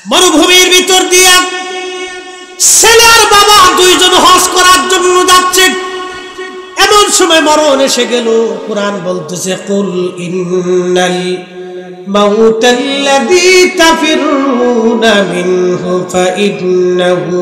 মরুভূমির ভিতর দিয়া ছেলে আর বাবা দুইজন হজ করার জন্য যাচ্ছে। এমন সময় মরণ এসে গেল। কুরআন বলতেছে কুল ইন্নাল মাউতাল্লাযী তাফিরুনা মিনহু ফাইন্নাহু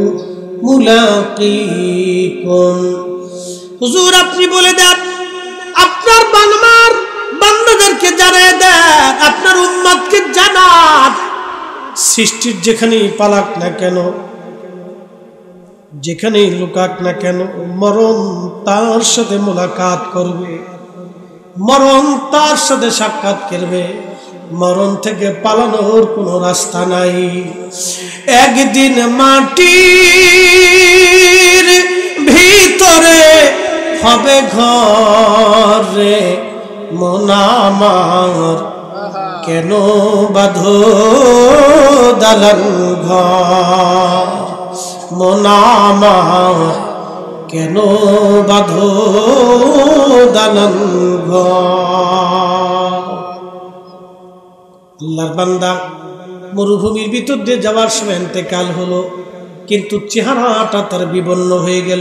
মুলাকীকুম। হুজুর আপনি বলে দেন, আপনার বান্দাদেরকে জানায় দেন, আপনার উম্মতকে জানান, সৃষ্টির যেখানেই পালাক না কেন, যেখানেই লুকাক না কেন, মরণ তার সাথে মোলাকাত করবে, মরণ তার সাথে সাক্ষাৎ করবে। মরণ থেকে পালানোর কোনো রাস্তা নাই। একদিন মাটির ভিতরে হবে ঘরে, মন আমার কেন বাঁধো দালান ঘর, মন আমার কেন বাঁধো দালান ঘর। আল্লাহর বান্দা মরুভূমির ভিতর দিয়ে যাওয়ার সময় ইন্তেকাল হলো, কিন্তু চেহারাটা তার বিবর্ণ হয়ে গেল।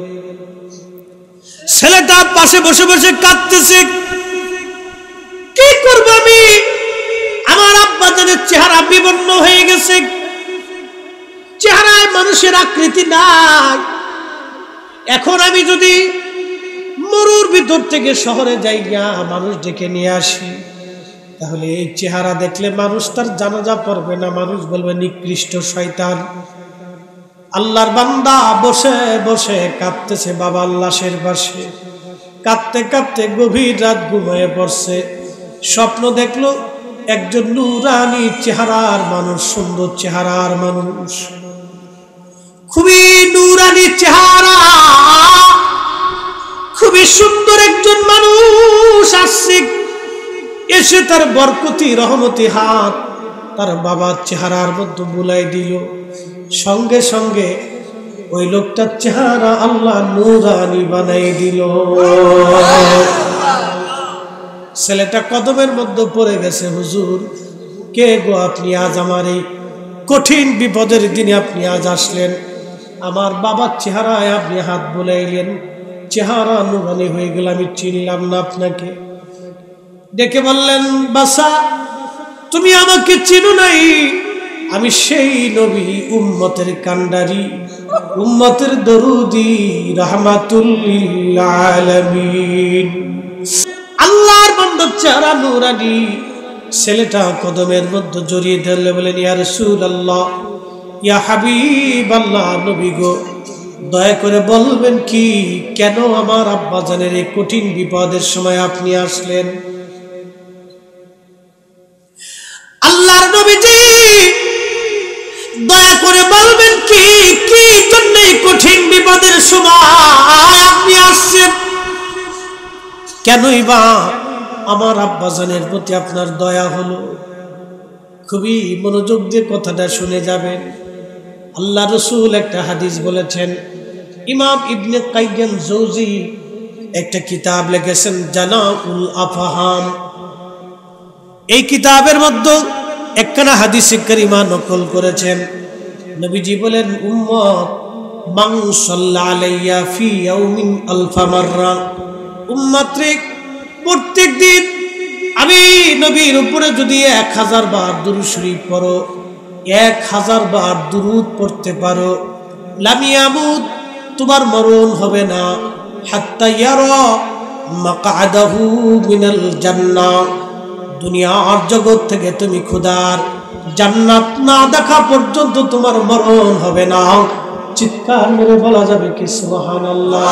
ছেলেটা পাশে বসে বসে কাঁদতেছে, কি করব আমি, আমার আব্বা জানের চেহারা বিবর্ণ হয়ে গেছে, চেহারায় মানুষের আকৃতি নাই। এখন আমি যদি মরুর ভিতর থেকে শহরে যাই গিয়া মানুষ ডেকে নিয়ে আসি, তাহলে এই চেহারা দেখলে মানুষ তার জানাজা পড়বে না, মানুষ বলবে নিকৃষ্ট শয়তান। আল্লাহর বান্দা বসে বসে কাঁদতেছে বাবার লাশের পাশে, কাঁদতে কাঁদতে গভীর রাত ঘুমিয়ে পড়ছে। স্বপ্ন দেখলো একজন নূরানি চেহারার মানুষ, সুন্দর চেহারার মানুষ, খুবই নূরানি চেহারা, খুবই সুন্দর একজন মানুষ আসছে। এসে তার বরকতি রহমতি হাত তার বাবার চেহারার মধ্যে বুলাই দিল। সঙ্গে সঙ্গে ওই লোকটার চেহারা আল্লাহ নূরানি বানাই দিল। ছেলেটা কদমের মধ্যে পড়ে গেছে, হুজুর কে গো আপনি, আজ আমার এই কঠিন বিপদের দিনে আপনি আজ আসলেন, আমার বাবার চেহারায় আপনি হাত বুলাইলেন, চেহারা নূরানি হয়ে গেল, আমি চিনলাম না আপনাকে। ডেকে বললেন, বাসা তুমি আমাকে চিনো নাই, আমি সেই নবী, উম্মতের কান্ডারি, উম্মতের দরুদি, রাহমাতুল লিল আলামিন। আল্লাহর বান্দার চেহারা নূরানি। ছেলেটা কদমের মধ্যে জড়িয়ে ধরলে বলেন, ইয়া রাসূলুল্লাহ, ইয়া হাবিবাল্লাহ, নবী গো দয়া করে বলবেন কি, কেন আমার আব্বা জানের এই কঠিন বিপদের সময় আপনি আসলেন? আল্লাহর নবীজি দয়া করে বলবেন কি, কি জন্য এই কঠিন বিপদের সময় আপনি আসছেন? কেনই বা আমার আব্বা জানের প্রতি আপনার দয়া হলো? খুবই মনোযোগ দিয়ে কথাটা শুনে যাবেন। আল্লাহ রসুল একটা হাদিস বলেছেন। ইমাম ইবনে কাইয়্যিম জৌজি একটা কিতাব লিখেছেন, জানাউল আফহাম। এই কিতাবের মধ্যে একখানা হাদিসে কারিমা নকল করেছেন। নবীজি বলেন, উম্মত মান সাল্লা আলাইয়া ফি ইয়াউমিন আলফা মাররা, উম্মত রে প্রত্যেক দিন আমি নবীর উপরে যদি 1000 বার দুরূদ শরীফ পড়ো, 1000 বার দুরূদ পড়তে পারো, লাম ইয়ামুত, তোমার মরণ হবে না, হাত্তা ইয়ারা মাকআদাহু মিনাল জান্নাহ, দুনিয়ার জগৎ থেকে তুমি খোদার জান্নাত না দেখা পর্যন্ত তোমার মরণ হবে না। চিৎকার মেরে বলা যাবে কি সুবহানাল্লাহ?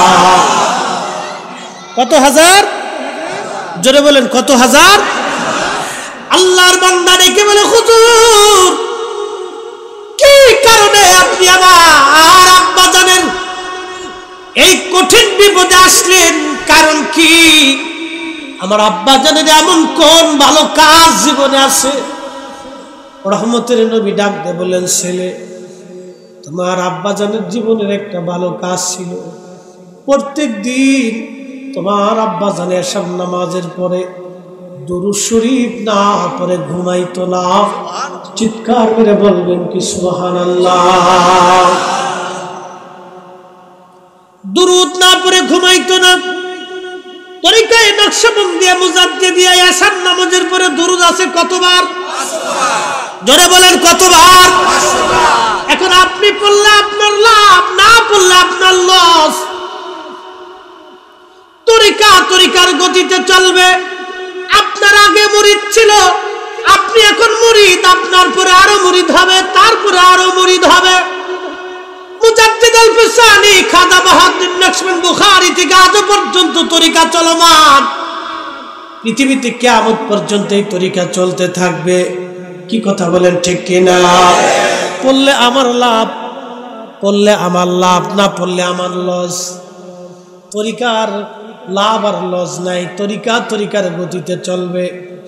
কত হাজার? জোরে বলেন, কত হাজার? আল্লাহর বান্দা ডেকে বলে, হুজুর কি কারণে আপনি আমার আব্বা জানেন এই কঠিন বিপদে আসলেন? কারণ কি? আমার আব্বা জানেন এমন কোন ভালো কাজ জীবনে আছে? রহমতের নবী ডাক দিয়ে বললেন, ছেলে, তোমার আব্বা জানের জীবনের একটা ভালো কাজ ছিল। প্রত্যেক দিন তোমার আব্বা জানে এশার নামাজের পরে দুরূদ শরীফ না পড়ে ঘুমাইতো না। চিৎকার করে বলবেন কি সুবহানাল্লাহ। দুরূদ না পড়ে ঘুমাইতো না। তরিকায়ে নকশবন্দিয়া মুজাদ্দিদিয়া আসার নামাজের পরে দুরূদ আছে কতবার? 500 বার। জোরে বলেন কতবার? 500 বার। এখন আপনি পড়লে আপনার লাভ, না পড়লে আপনার লস। তরিকার গতিতে চলবে। আপনার আগে মুরিদ ছিল, আপনি এখন মুরিদ, আপনার পরে আরো মুরিদ হবে, তারপরে আরো মুরিদ হবে। মুজাদ্দিদ আল ফিসানি খাজা বাহাউদ্দিন নকশবন্দি বুখারী থেকে আজ পর্যন্ত তরিকা চলমান। পৃথিবীতে কিয়ামত পর্যন্ত এই তরিকা চলতে থাকবে। কি কথা বলেন ঠিক কিনা? পড়লে আমার লাভ, পড়লে আমার লাভ, না পড়লে আমার লস। তরিকার লাভ আর লস নাই। তরিকার গতিতে চলবে।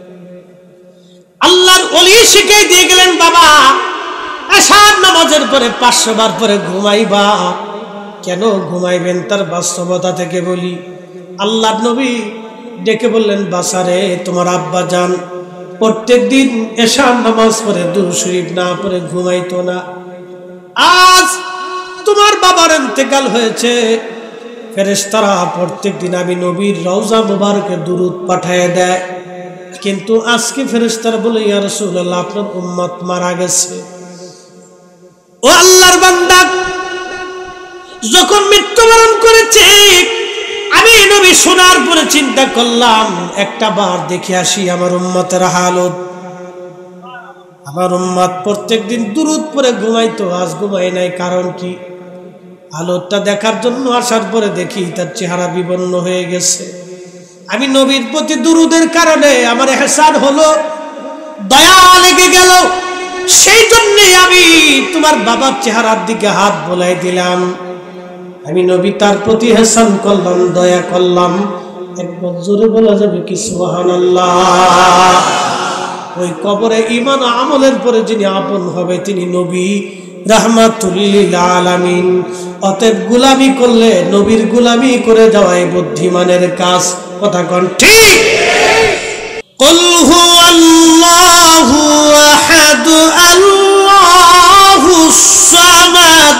আল্লাহর ওলি শিখিয়ে দিয়ে গেলেন, বাবা এশার নামাজের পরে 500 বার পরে ঘুমাইবা। কেন ঘুমাইবেন তার বাস্তবতা থেকে বলি। আল্লাহর নবী ডেকে বললেন, বাসারে তোমার আব্বা জান প্রত্যেক দিন এশার নামাজ পড়ে দুরূদ শরীফ না পড়ে ঘুমাইতো না। আজ তোমার বাবার ইন্তেকাল হয়েছে, ফেরেশতারা প্রত্যেক দিন আমি নবীর রওজা মুবারকে দুরূদ পাঠিয়ে দেয়, কিন্তু আজকে ফেরেশতারা বলে, ইয়া রাসূলুল্লাহ আপনার উম্মত মারা গেছে। ও আল্লাহর বান্দা, যখন মৃত্যুবরণ করেছে আমি নবী শোনার পরে চিন্তা করলাম একটা বার দেখে আসি আমার উম্মতের হালত। আমার উম্মত প্রত্যেকদিন দুরূদ পড়ে ঘুমাইতো, আজ ঘুমাই নাই। কারণ কি? হালতটা দেখার জন্য আসার পরে দেখি তার চেহারা বিবর্ণ হয়ে গেছে। আমি নবীর প্রতি দুরূদের কারণে আমার ইহসান হলো, দয়া লেগে গেল। সেই জন্যে আমি তোমার বাবার চেহারার দিকে হাত বোলাই দিলাম। আমি নবী তার প্রতি ইহসান করলাম, দয়া করলাম। একবার জোরে বলা যাবে কি সুবহানাল্লাহ। ওই কবরে ঈমান আমলের পরে যিনি আপন হবে তিনি নবী রাহমাতুল লিল আলামিন। অতএব গোলামি করলে নবীর গোলামি করে যাওয়াই বুদ্ধিমানের কাজ। কথা কোন ঠিক? কুল হুয়াল্লাহু আহাদ আল্লাহুস সামাদ।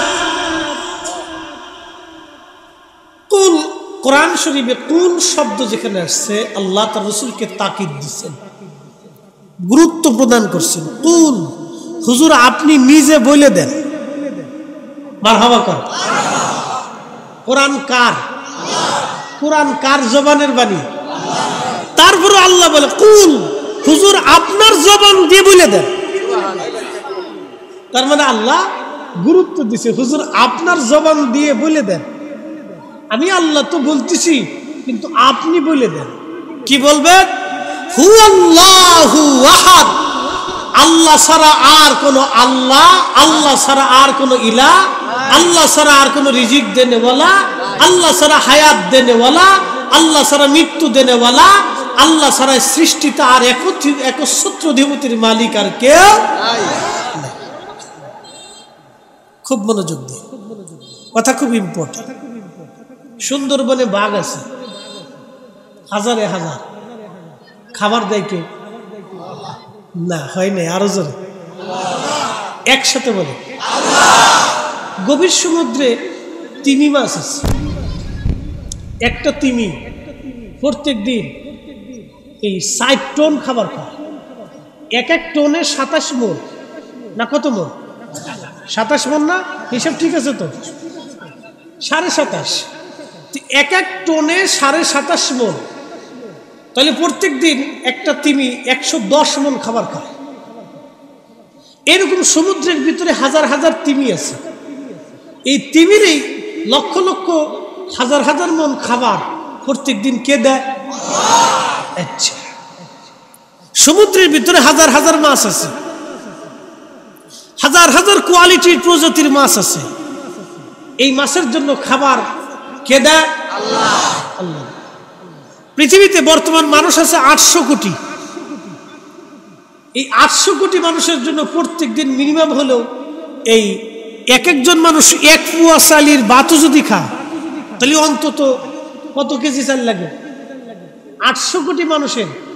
কুল, কোরআন শরীফে কুল শব্দ যেখানে আসছে আল্লাহ তার রাসূলকে তাকিদ দিয়েছেন, গুরুত্ব প্রদান করছেন। কুল, হুজুর আপনি নিজে বলে দেন। মারহাবা কর। কোরআন কার? কোরআন কার জবানের বাণী? তারপরে আল্লাহ বলে কুল, হুজুর আপনার জবান দিয়ে বলে দেন। তার মানে আল্লাহ গুরুত্ব দিছে, হুজুর আপনার জবান দিয়ে বলে দেন। আমি আল্লাহ তো বলতেছি, কিন্তু আপনি বলে দেন। কি বলবেন? হুয়াল্লাহু আহাদ। আল্লাহ ছাড়া আর কোন আল্লাহ, আল্লাহ ছাড়া আর কোন ইলাহ, আল্লাহ ছাড়া আর কোন রিজিক দেনেওয়ালা, আল্লাহ ছাড়া হায়াত দেনেওয়ালা, আল্লাহ ছাড়া মৃত্যু দেনেওয়ালা, আল্লাহ ছাড়া সৃষ্টিতে আর একচ্ছত্র অধিপতির মালিক আর কেউ নাই। খুব মনোযোগ দিয়ে কথা, খুব ইম্পর্টেন্ট। সুন্দরবনে বাঘ আছে হাজারে হাজার, খাবার দেয় কে? না হয় নাই, আরো জোরে একসাথে বলে। গভীর সমুদ্রে তিমি মাছ আছে। একটা তিমি প্রত্যেক দিন এই 60 টন খাবার খায়। এক টনে 27 মণ না কত মণ? 27 মণ না? হিসাব ঠিক আছে তো? 27.5। এক টনে 27.5 মণ। তাহলে প্রত্যেক দিন একটা তিমি 110 মণ খাবার খায়। এরকম সমুদ্রের ভিতরে হাজার হাজার তিমি আছে। এই তিমিরই লক্ষ লক্ষ হাজার হাজার মণ খাবার প্রত্যেক দিন কে দেয়? আচ্ছা, সমুদ্রের ভিতরে হাজার হাজার মাছ আছে, হাজার হাজার কোয়ালিটির প্রজাতির মাছ আছে। এই মাছের জন্য খাবার কে দেয়? আল্লাহ। আল্লাহ। পৃথিবীতে বর্তমান মানুষ আছে 800 কোটি। এই 800 কোটি মানুষের জন্য প্রত্যেক দিন মিনিমাম হলেও এই একজন মানুষ 1 পোয়া চালের ভাতও যদি খায় তাহলে অন্তত কত কেজি চাল লাগে? 800 কোটি মানুষের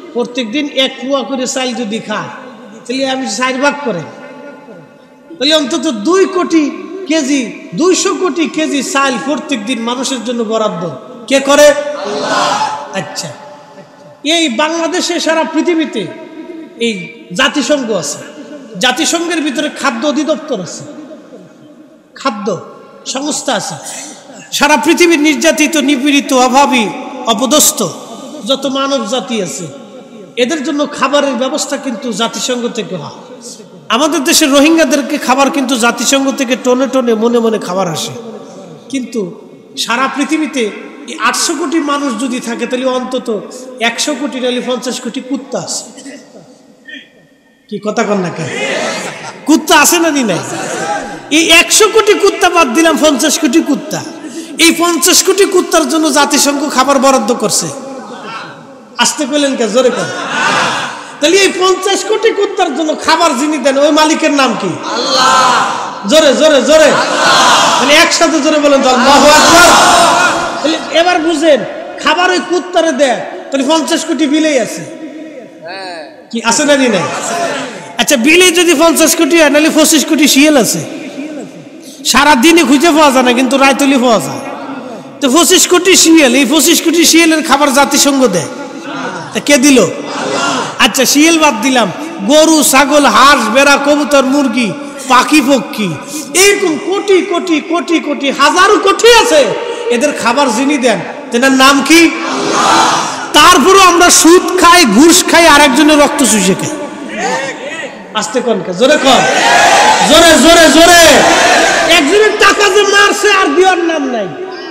প্রত্যেকদিন 1 পোয়া করে চাল যদি খায় তাহলে আমি 4 ভাগ করে, তাহলে অন্তত 2 কোটি কেজি 200 কোটি কেজি চাল প্রত্যেকদিন মানুষের জন্য বরাদ্দ কে করে? আল্লাহ। আচ্ছা, এই বাংলাদেশে সারা পৃথিবীতে এই জাতিসংঘ আছে, জাতিসংঘের ভিতরে খাদ্য অধিদপ্তর আছে, খাদ্য সংস্থা আছে। সারা পৃথিবীর নির্যাতিত, নিপীড়িত, অভাবী, অপদস্থ যত মানব জাতি আছে এদের জন্য খাবারের ব্যবস্থা কিন্তু জাতিসংঘ থেকে হয়। আমাদের দেশের রোহিঙ্গাদেরকে খাবার কিন্তু জাতিসংঘ থেকে টনে টনে মনে মনে খাবার আসে। কিন্তু সারা পৃথিবীতে 800 কোটি মানুষ যদি থাকে তাহলে অন্তত 100 কোটি নাহলে 50 কোটি কুত্তা আছে। কি কথা কন না কেন? কুত্তা আছে না নি নাই? এই 100 কোটি কুত্তা বাদ দিলাম 50 কোটি কুত্তা, এই 50 কোটি কুত্তার জন্য জাতিসংঘ খাবার বরাদ্দ করছে। আসতে পেলেন কে? জোরে কর। তাহলে এই 50 কোটি কুত্তার জন্য খাবার যিনি দেন ওই মালিকের নাম কি? আল্লাহ। জোরে জোরে জোরে মানে একসাথে জোরে বলেন তো আল্লাহু আকবার। তাহলে এবার বুঝেন, খাবার ওই কুত্তারে দেয় তাহলে 50 কোটি বিলেই আছে। কি আছে না নাই? আচ্ছা, বিলে যদি 50 কোটি হয় নাহলে 25 কোটি শিয়াল আছে। সারা দিনে খুঁজে পাওয়া যায় না, কিন্তু রাইতলি পাওয়া যায়। তো 25 কোটি শিয়াল, এই 25 কোটি শিয়ালের খাবার জাতিসংঘ দেয়। তা কে দিল? আচ্ছা, শিয়াল বাদ দিলাম, গরু, ছাগল, হাঁস, বেড়া, কবুতর, মুরগি, পাখি, পক্ষী, এরকম কোটি কোটি কোটি কোটি হাজারো কোটি আছে। এদের খাবার যিনি দেন তেনার নাম কি? তারপরও আমরা সুদ খাই, ঘুষ খাই, আর একজনের রক্ত চুষে খাই। আস্তে কন কে? জোরে কন, জোরে জোরে জোরে। একজনের টাকা যে মারছে আর দেওয়ার নাম নাই,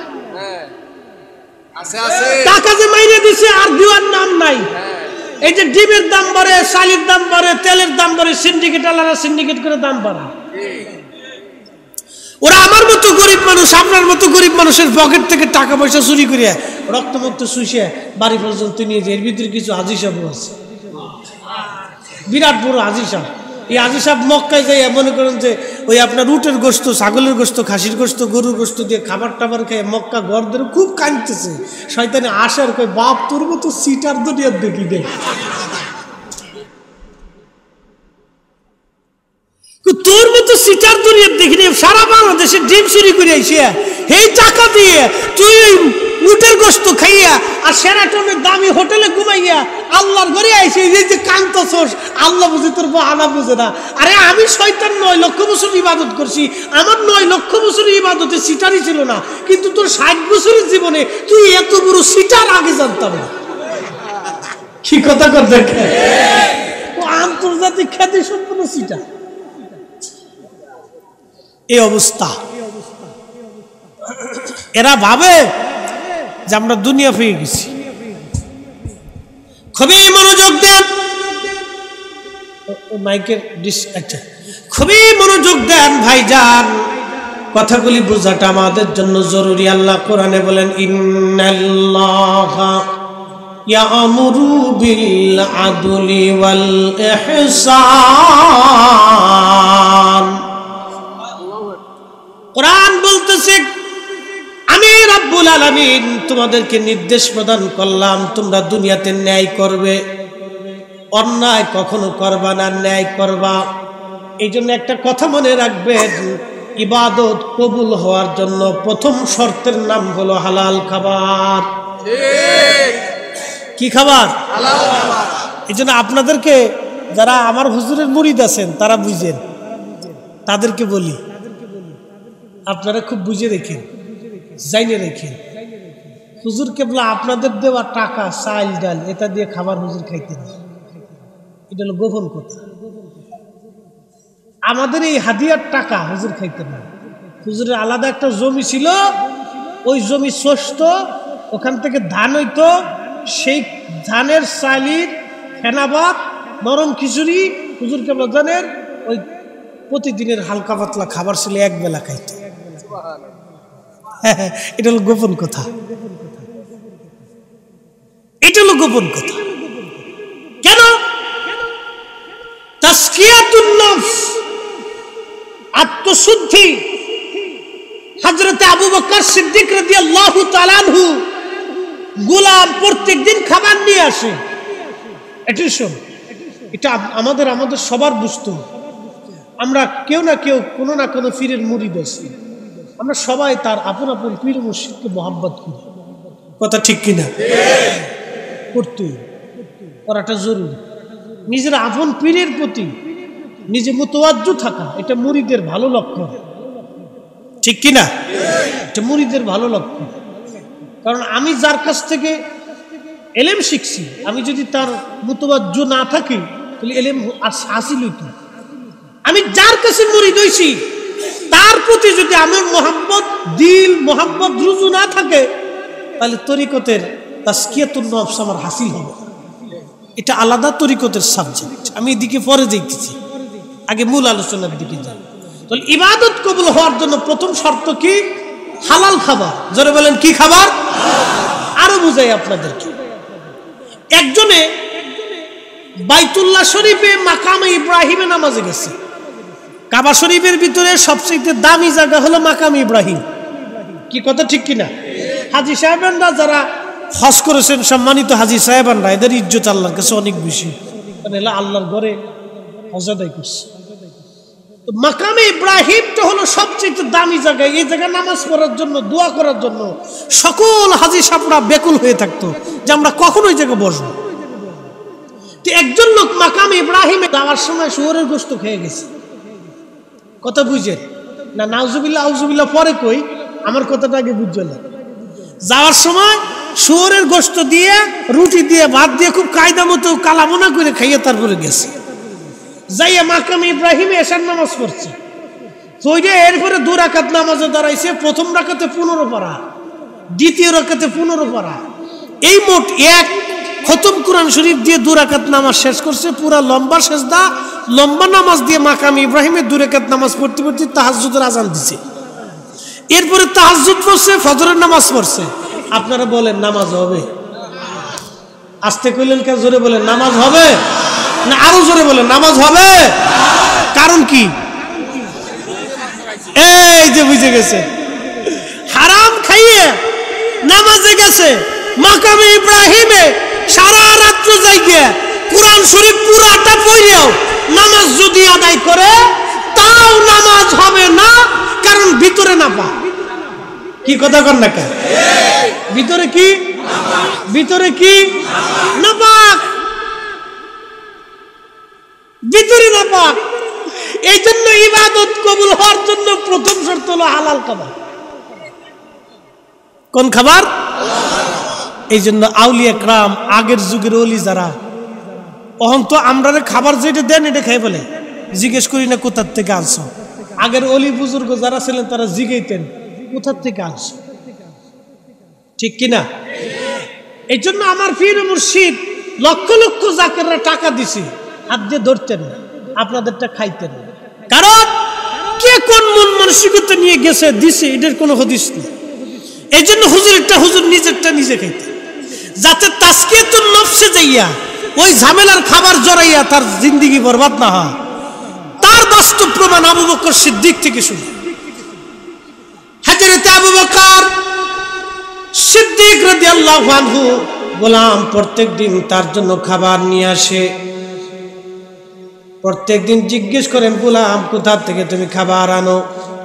টাকা যে মাইরে দিছে আর দেওয়ার নাম নাই। এই যে ডিমের দাম বাড়ে, চালের দাম বাড়ে, তেলের দাম বাড়ে, সিন্ডিকেট আলাদা সিন্ডিকেট করে দাম বাড়ায়। ওরা আমার মতো গরিব মানুষ, আপনার মতো গরিব মানুষের পকেট থেকে টাকা পয়সা চুরি করিয়া রক্তমুক্ত শুষে বাড়ি পর্যন্ত নিয়ে যায়। এর ভিতরে কিছু হাজি সাহেব আছে, বিরাট বড় হাজি সাহেব। এই হাজি সাহেব মক্কায় যাই মনে করেন যে ওই আপনার উটের গোস্ত, ছাগলের গোস্ত, খাসির গোস্ত, গরুর গোস্ত দিয়ে খাবার টাবার খেয়ে মক্কা ঘর ধরে খুব কাঁদতেছে। শয়তানে আসার কই, বাপ তোর মতো সিটার দুনিয়ার দেখি দে, তোর মতো সিটার দুনিয়ার দেখিনি। সারা বাংলাদেশে ডিম চুরি করে আইসিয়া এই টাকা দিয়ে তুই উটের গোস্ত খাইয়া আর সেরাটনের দামি হোটেলে ঘুমাইয়া আল্লাহর ঘরে আইসি। এই যে কান্তছস, আল্লাহ বুঝে তোর বাহানা বুঝে না। আরে আমি শয়তান 9 লক্ষ বছর ইবাদত করছি, আমার 9 লক্ষ বছরের ইবাদতে সিটারই ছিল না, কিন্তু তোর 60 বছরের জীবনে তুই এত বড় সিটার আগে জানতাম না। কি কথা কর দেখে, ও আন্তর্জাতিক খ্যাতি সম্পন্ন সিটার। এই অবস্থা, এরা ভাবে যে আমরা দুনিয়া পেয়ে গেছি। খুবই মনোযোগ দেন, মাইকের আচ্ছা, খুবই মনোযোগ দেন ভাইজান, কথাগুলি বোঝাটা আমাদের জন্য জরুরি। আল্লাহ কোরআনে বলেন, ইন্নাল্লাহা ইয়ামুরু বিল আদলি ওয়াল ইহসান। কোরআন বলতেছে, আমি রব্বুল আলামিন তোমাদেরকে নির্দেশ প্রদান করলাম তোমরা দুনিয়াতে ন্যায় করবে, অন্যায় কখনো করবা না, ন্যায় করবা। এই জন্য একটা কথা মনে রাখবেন, ইবাদত কবুল হওয়ার জন্য প্রথম শর্তের নাম হলো হালাল খাবার। কি খাবার? হালাল খাবার। এই জন্য আপনাদেরকে, যারা আমার হুজুরের মুরিদ আছেন তারা বুঝেন, তাদেরকে বলি আপনারা খুব বুঝে রেখেন, জাইনে রেখেন। হুজুর কেবলা আপনাদের দেওয়া টাকা, চাল ডাল এটা দিয়ে খাবার হুজুর খাইতে না, এটা হলো গোপন কথা। আমাদের এই হাদিয়ার টাকা হুজুর খাইতে না। হুজুরের আলাদা একটা জমি ছিল, ওই জমি শস্ত, ওখান থেকে ধান হইতো, সেই ধানের চালির ফেনাবাদ, নরম খিচুড়ি হুজুর কেবলা জানের ওই প্রতিদিনের হালকা পাতলা খাবার ছিল, এক বেলা খাইতো। এটা হলো গোপন কথা, এটা হলো গোপন কথা। কেন? তাসকিয়াতুন নফস, আত্মশুদ্ধি। হযরত আবু বকর সিদ্দিক রাদিয়াল্লাহু তাআলা আনহু গোলাম প্রত্যেকদিন খাবার নিয়ে আসে, অ্যাটেনশন, এটা আমাদের সবার বুঝতে। আমরা কেউ না কেউ কোনো না কোনো পীরের মুরিদ আছি, আমরা সবাই তার আপন আপন পীর মুর্শিদকে মহব্বত করি, কথা ঠিক কিনা? করতেই করাটা জরুরি। নিজের আপন পীরের প্রতি নিজে মুতাওয়াজ্জু থাকা, এটা মুরিদের ভালো লক্ষণ, ঠিক কিনা? এটা মুরিদের ভালো লক্ষণ। কারণ আমি যার কাছ থেকে এলেম শিখছি, আমি যদি তার মুতাওয়াজ্জু না থাকি তাহলে এলেম হাসিল হইতো। আমি যার কাছে মুরিদ হইছি তার প্রতি যদি আমার মোহাম্মত দিল মোহাম্মত রুজু না থাকে তাহলে তরিকতের তাসকিয়াতুন নফস আমার হাসিল হবে। এটা আলাদা তরিকতের সাবজেক্ট, আমি এদিকে পরে যাইতেছি, আগে মূল আলোচনার দিকে যাই। তাহলে ইবাদত কবুল হওয়ার জন্য প্রথম শর্ত কি? হালাল খাবার। জোরে বলেন কি খাবার? আরো বুঝাই আপনাদেরকে। একজনে বাইতুল্লাহ শরীফে মাকামে ইব্রাহিমে নামাজে গেছে। কাবা শরীফের ভিতরে সবচেয়ে দামি জায়গা হলো মাকামে ইব্রাহিম, কি কথা ঠিক কিনা? হাজী সাহেবানরা যারা হজ করেছেন, সম্মানিত হাজী সাহেবানরা, এদের ইজ্জত আল্লাহর কাছে অনেক বেশি, কারণ আল্লাহর ঘরে হজ আদায় করছে। মাকামে ইব্রাহিমটা হলো সবচেয়ে দামি জায়গা। এই জায়গায় নামাজ পড়ার জন্য, দোয়া করার জন্য সকল হাজী সাহেবরা বেকুল হয়ে থাকতো যে আমরা কখন ওই জায়গায় বসবো। একজন লোক মাকামে ইব্রাহিমে যাওয়ার সময় শুয়োরের গোশত খেয়ে গেছে, কথা বুঝেন না? নাউজুবিল্লাহ আউজুবিল্লাহ পরে কই, আমার কথাটা আগে বুঝলেন। যাওয়ার সময় শুয়োরের গোশত দিয়ে, রুটি দিয়ে, ভাত দিয়ে খুব কায়দা মতো কালামোনা করে খাইয়ে তারপরে গেছে। যাইয়া মাকামে ইব্রাহিমে এশার নামাজ পড়ছে। তো এরপরে 2 রাকাত নামাজে দাঁড়াইছে। প্রথম রাকাতে 15 পারা, দ্বিতীয় রাকাতে 15 পারা, এই মোট 1 খতম কোরআন শরীফ দিয়ে 2 রাকাত নামাজ শেষ করছে। পুরা লম্বা সেজদা, লম্বা নামাজ দিয়ে মাকামে ইব্রাহিমে 2 রাকাত নামাজ পড়তে পড়তে তাহাজ্জুদের আজান দিছে। এরপরে তাহাজ্জুদ পড়ছে, ফজরের নামাজ পড়ছে। আপনারা বলেন নামাজ হবে? আস্তে কইলেন কে? জোরে বলেন নামাজ হবে না? আরো জোরে বলেন নামাজ হবে। কারণ কি? এই যে বুঝে গেছে, হারাম খাইয়ে নামাজে গেছে মাকামে ইব্রাহিমে, সারা রাত্র জায়গা কোরআন শরীফ পুরাটা পড়লেও নামাজ যদি আদায় করে তাও নামাজ হবে না, কারণ ভিতরে না পা। কি কথা কর না কেন? ভিতরে কি? ভিতরে কি? না পাক, ভিতরে না পাক। এই জন্য ইবাদত কবুল হওয়ার জন্য প্রথম শর্ত হলো হালাল খাবার। কোন খাবার? এই জন্য আউলিয়া کرام, আগের যুগের ওলি যারা, অহন তো আমরা খাবার যেটা দেন এটা খাই বলে, জিজ্ঞেস করি না কোথার থেকে আনছো। আগের ওলি বুজুর্গ যারা ছিলেন তারা জিজ্ঞাইতেন কোথার থেকে আনছো, ঠিক কিনা? এই জন্য আমার পীর মুর্শিদ লক্ষ লক্ষ জাকেররা টাকা দিছে, হাত দিয়ে ধরতেন, আপনাদেরটা খাইতেন। কারণ কে কোন মন মানসিকতা নিয়ে গেছে দিছে এটার কোনো হদিস নেই। এই জন্য হুজুরেরটা হুজুর নিজেরটা নিজে খাইতেন, যাতে তাসকিয়াতুন নফসে যাইয়া ওই ঝামেলার খাবার জড়াইয়া তার জিন্দেগি বরবাদ না হয়। তার বাস্তব প্রমাণ আবু বকর সিদ্দিক থেকে শুনি। হযরত আবু বকর সিদ্দিক রাদিয়াল্লাহু আনহু গোলাম প্রত্যেকদিন তার জন্য খাবার নিয়ে আসে। প্রত্যেকদিন জিজ্ঞেস করেন, গোলাম কোথা থেকে তুমি খাবার আনো?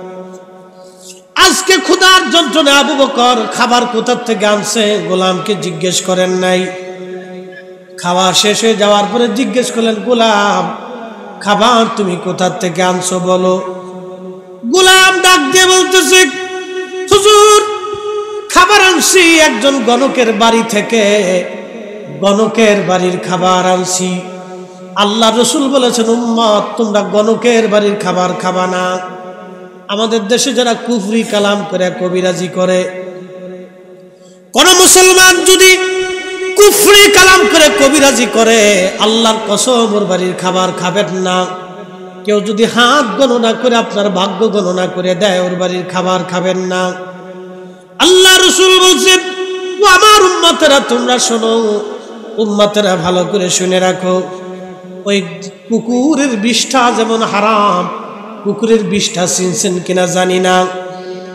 আজকে ক্ষুধার যন্ত্রণে আবু বকর খাবার কোথা থেকে আনছে গোলামকে জিজ্ঞেস করেন নাই। খাওয়া শেষ হয়ে যাওয়ার পরে জিজ্ঞেস করলেন, গোলাম খাবার তুমি কোথা থেকে আনছো বলো। গোলাম ডাক দিয়ে বলতেছে, হুজুর খাবার আনছি একজন গণকের বাড়ি থেকে, গণকের বাড়ির খাবার আনছি। আল্লাহ রসুল বলেছেন, উম্মত তোমরা গণকের বাড়ির খাবার খাবা না। আমাদের দেশে যারা কুফরি কালাম করে, কবিরাজি করে, কোন মুসলমান যদি কুফরি কালাম করে, কবিরাজি করে, আল্লাহর কসম ওর বাড়ির খাবার খাবেন না। কেউ যদি হাত গণনা করে, আপনার ভাগ্য গণনা করে দেয়, ওর বাড়ির খাবার খাবেন না। আল্লাহ রসুল বলছেন, ও আমার উম্মতেরা তোমরা শোনো, উম্মতেরা ভালো করে শুনে রাখো, ওই কুকুরের বিষ্ঠা যেমন হারাম, কুকুরের বিষ্ঠা চিনছেন কিনা জানি না,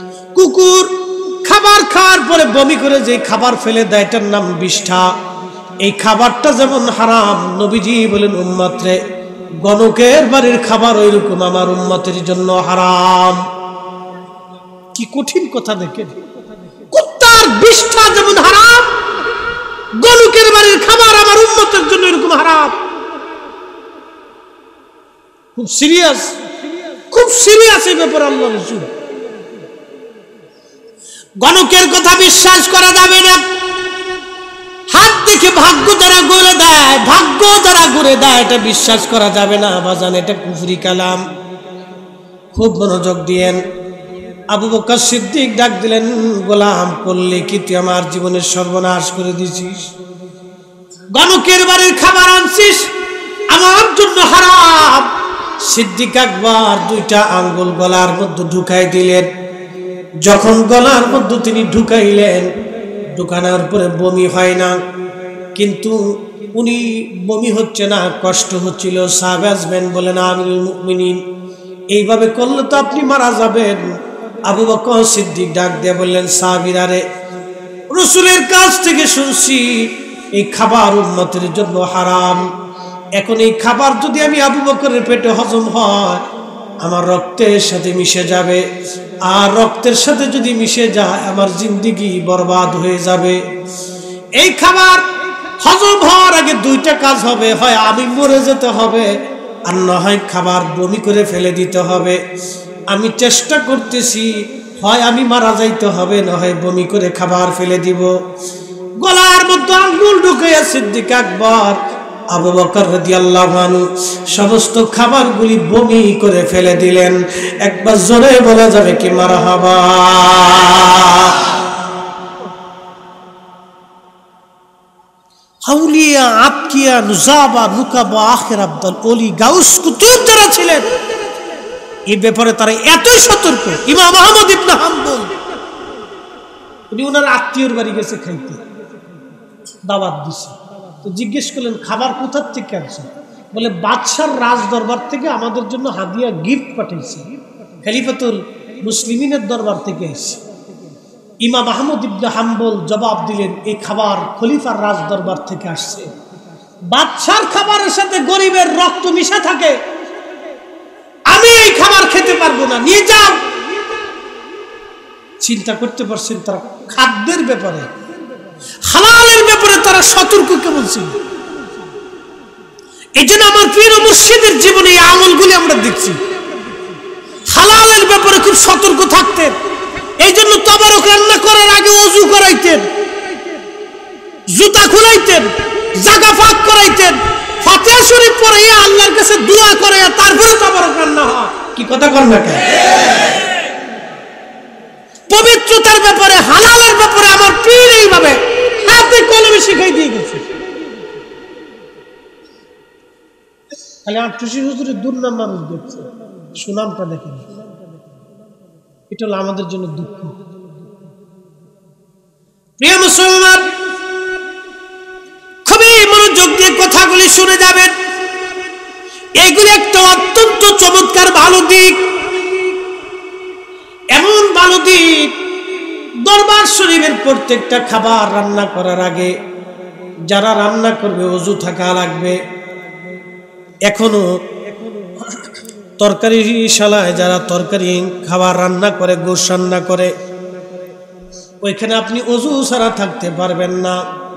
কুকুর খাবার খাওয়ার পরে বমি করে যে খাবার ফেলে দেয় এটার নাম বিষ্ঠা। এই খাবারটা যেমন হারাম, নবীজি বলেন উম্মতরে গণকের বাড়ির খাবার ওইরকম আমার উম্মতের জন্য হারাম। কি কঠিন কথা দেখেন, কুত্তার বিষ্ঠা যেমন হারাম, গণকের বাড়ির খাবার আমার উম্মতের জন্য এরকম হারাম। খুব সিরিয়াস, খুব সিরিয়াস এই ব্যাপারে আল্লাহ রাসূল। গণকের কথা বিশ্বাস করা যাবে না। হাত দেখে ভাগ্য যারা গড়ে দেয়, ভাগ্য যারা গড়ে দেয়, এটা বিশ্বাস করা যাবে না বাজান, এটা কুফরি কালাম। খুব মনোযোগ দিয়েন। আবু বকর সিদ্দিক ডাক দিলেন, গোলাম করলে কি তুই আমার জীবনের সর্বনাশ করে দিছিস? গণকের বাড়ির খাবার আনছিস, আমার জন্য হারাম। সিদ্দিক আকবর দুইটা আঙ্গুল গলার মধ্যে ঢুকাই দিলেন। যখন গলার মধ্যে তিনি ঢুকাইলেন, ঢুকানোর পরে বমি হয় না, কিন্তু উনি বমি হচ্ছে না, কষ্ট হচ্ছিল। সাহাবা আসবেন, বলেন আমিরুল মুমিনিন এইভাবে করলে তো আপনি মারা যাবেন। আবু বকর সিদ্দিক ডাক দিয়ে বললেন, সাহাবীরা রে, রাসূলের কাছ থেকে শুনছি এই খাবার উম্মতের জন্য হারাম। এখন এই খাবার যদি আমি আবু বকরের পেটে হজম হয়, আমার রক্তের সাথে মিশে যাবে, আর রক্তের সাথে যদি মিশে যায় আমার জিন্দেগি বরবাদ হয়ে যাবে। এই খাবার হজম হওয়ার আগে দুইটা কাজ হবে, হয় আমি মরে যেতে হবে, আর না হয় খাবার বমি করে ফেলে দিতে হবে। আমি চেষ্টা করতেছি, হয় আমি মারা যাইতে হবে, না হয় বমি করে খাবার ফেলে দিব। গলার মধ্যে আঙ্গুল ঢুকাইয়া সিদ্দিক আকবর আবু বকর রাদিয়াল্লাহু আনহু সমস্ত খাবারগুলি বমি করে ফেলে দিলেন। একবার জোরে বলা যাবে কি মারহাবা? আউলিয়া, আতকিয়া, নুজাবা, নুকাবা, আখির আব্দুল ওলি, গাউস, কুতুব যারা ছিলেন, এই ব্যাপারে তারা এতই সতর্ক। ইমাম আহমদ ইবনে হাম্বল, উনি ওনার আত্মীয়র বাড়ি গেছে খাইতে, দাওয়াত দিছে। তো জিজ্ঞেস করলেন খাবার কোথার থেকে আসছে? বলে বাদশার রাজ দরবার থেকে আমাদের জন্য হাদিয়া গিফট পাঠিয়েছে, খলিফাতুল মুসলিমিনের দরবার থেকে এসেছে। ইমাম আহমদ ইবনে হাম্বল জবাব দিলেন, এই খাবার খলিফার রাজ দরবার থেকে আসছে। বাদশার খাবারের সাথে গরিবের রক্ত মিশা থাকে, আমি এই খাবার খেতে পারবো না, নিয়ে যাও। চিন্তা করতে পারছেন তারা খাদ্যের ব্যাপারে, হালালের ব্যাপারে তারা সতর্ক কেমন ছিল। এই জন্য আমার প্রিয় মুর্শিদের জীবনে এই আমলগুলি আমরা দেখছি, হালালের ব্যাপারে খুব সতর্ক থাকতেন। এই জন্য তবারক রান্না করার আগে ওযু করাইতেন, জুতা খুলাইতেন, জাগা ফাঁক করাইতেন, ফাতিহা শরীফ পড়ে আল্লাহর কাছে দোয়া করে তারপরে তবারক রান্না হয়। কি কথা কর না কেন? পবিত্রতার ব্যাপারে, হালালের ব্যাপারে আমার পীর এইভাবে হাতে কলমে শিখাই দিয়ে গেছে। খালি আটশি হুজুরের দুর্নাম মানুষ দেখছে, সুনামটা দেখেন। এটা হলো আমাদের জন্য দুঃখ। প্রিয় মুসলমান, খুবই মনোযোগ দিয়ে কথাগুলি শুনে যাবেন। এগুলি একটা অত্যন্ত চমৎকার ভালো দিক। এমন ভালো দিক, দরবার শরীফের প্রত্যেকটা খাবার রান্না করার আগে যারা রান্না করবে ওযু থাকা লাগবে। এখনো তরকারি শালায় যারা তরকারি খাবার রান্না করে, গোশ রান্না করে, ওইখানে আপনি ওযু ছাড়া থাকতে পারবেন না।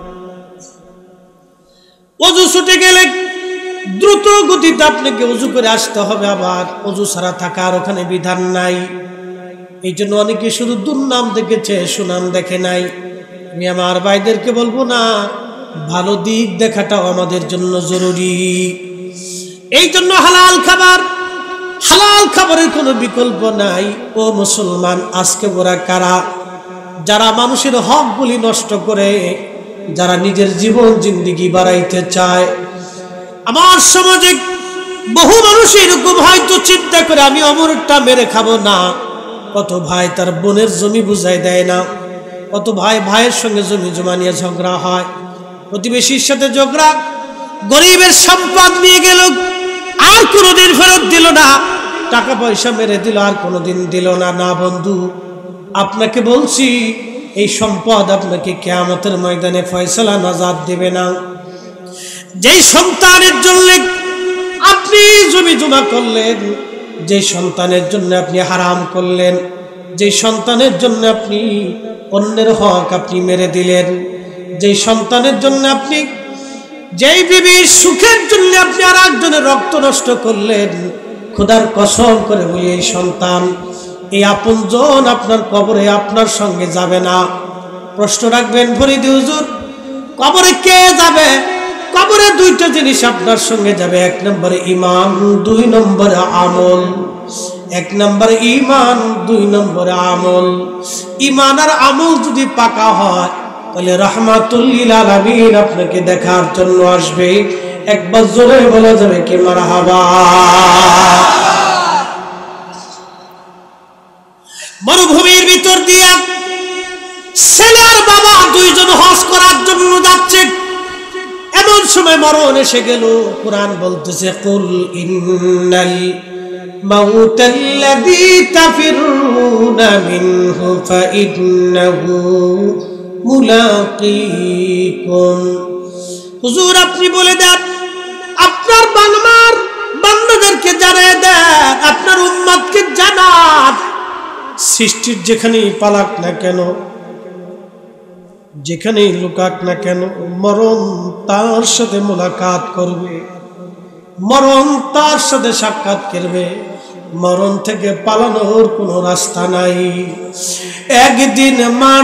ওযু ছুটে গেলে দ্রুত গতিতে আপনাকে ওযু করে আসতে হবে, আবার ওযু ছাড়া থাকার ওখানে বিধান নাই। এই জন্য অনেকে শুধু দুর্নাম দেখেছে, সুনাম দেখে নাই। আমি আমার ভাইদেরকে বলবো না, ভালো দিক দেখাটাও আমাদের জন্য জরুরি। এই জন্য হালাল খাবার, হালাল খাবারের কোনো বিকল্প নাই। ও মুসলমান, আজকে ওরা কারা যারা মানুষের হকগুলি নষ্ট করে, যারা নিজের জীবন জিন্দেগি বাড়াইতে চায়? আমার সমাজে বহু মানুষ এরকম হয়তো চিন্তা করে আমি অমরটা মেরে খাবো না। কত ভাই তার বোনের জমি বুঝাই দেয় না, কত ভাই ভাইয়ের সঙ্গে জমি জমা নিয়ে ঝগড়া হয়, প্রতিবেশীর সাথে ঝগড়া, গরিবের সম্পদ নিয়ে গেল আর কোনোদিন ফেরত দিল না, টাকা পয়সা মেরে দিল আর কোনোদিন দিল না। না বন্ধু, আপনাকে বলছি এই সম্পদ আপনাকে কিয়ামতের ময়দানে ফয়সালা নাজাত দেবে না। যেই সন্তানের জন্য আপনি জমি জমা করলেন, যে সন্তানের জন্য আপনি হারাম করলেন, যে সন্তানের জন্য আপনি অন্যের হক আপনি মেরে দিলেন, যে সন্তানের জন্য আপনি, যেই বিবির সুখের জন্য আপনি আর একজনের রক্ত নষ্ট করলেন, খোদার কসম করে বলি এই সন্তান, এই আপনজন আপনার কবরে আপনার সঙ্গে যাবে না। প্রশ্ন রাখবেন ফরিদি হুজুর, কবরে কে যাবে? কবরে দুইটা জিনিস আপনার সঙ্গে যাবে, এক নম্বরে ঈমান, দুই নম্বরে আমল। এক নম্বরে ঈমান, দুই নম্বরে আমল। ঈমান আর আমল যদি পাকা হয় তাহলে রাহমাতুল লিল আলামিন আপনাকে দেখার জন্য আসবে। একবার জোরে বলা যাবে কি মারহাবা। মরুভূমির ভিতর দিয়া ছেলে আর বাবা দুইজন হজ করার জন্য যাচ্ছে। এমন সময় মরণ এসে গেল। কোরআন বলতেছে, কুল ইন্নাল মাউতাল্লাযী তাফিরুনা মিনহু ফাইন্নাহু মুলাকীকুম। হুজুর আপনি বলে দেন, আপনার বান্দাদেরকে জানিয়ে দেন, আপনার উম্মতকে জানান, সৃষ্টির যেখানেই পালাক না কেন, যেখানেই লুকাক না কেন, মরণ তার সাথে মোলাকাত করবে, মরণ তার সাথে সাক্ষাৎ করবে। মরণ থেকে পালানোর কোনো রাস্তা নাই। একদিন